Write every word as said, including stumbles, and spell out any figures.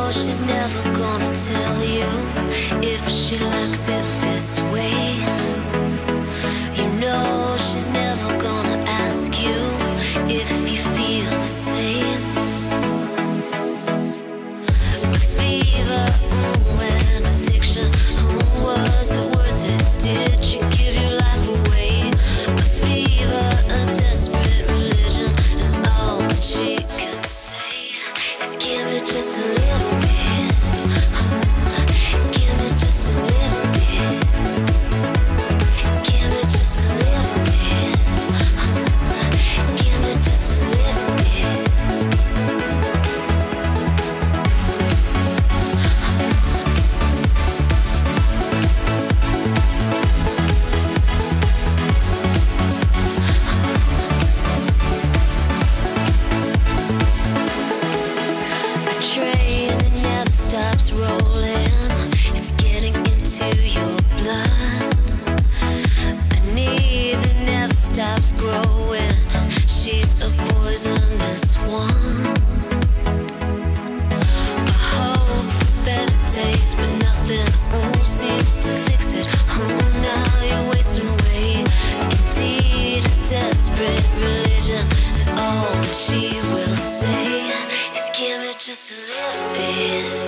know she's never gonna tell you if she likes it this way. You know she's never gonna ask you if you feel the same. The fever, mm, and addiction, oh, was it worth it? Did you give your life away? The fever, a desperate religion, and all that she can say is give me just a little bit, oh, give me just a little bit, give me just a little bit, oh, give me just a little bit. Train that never stops rolling, it's getting into your blood. A need that never stops growing, she's a poisonous one. A hope for better days, but nothing oh, seems to fix it. Oh, now you're wasting away. Indeed, a desperate religion, and all that she will say is give me just a little bit.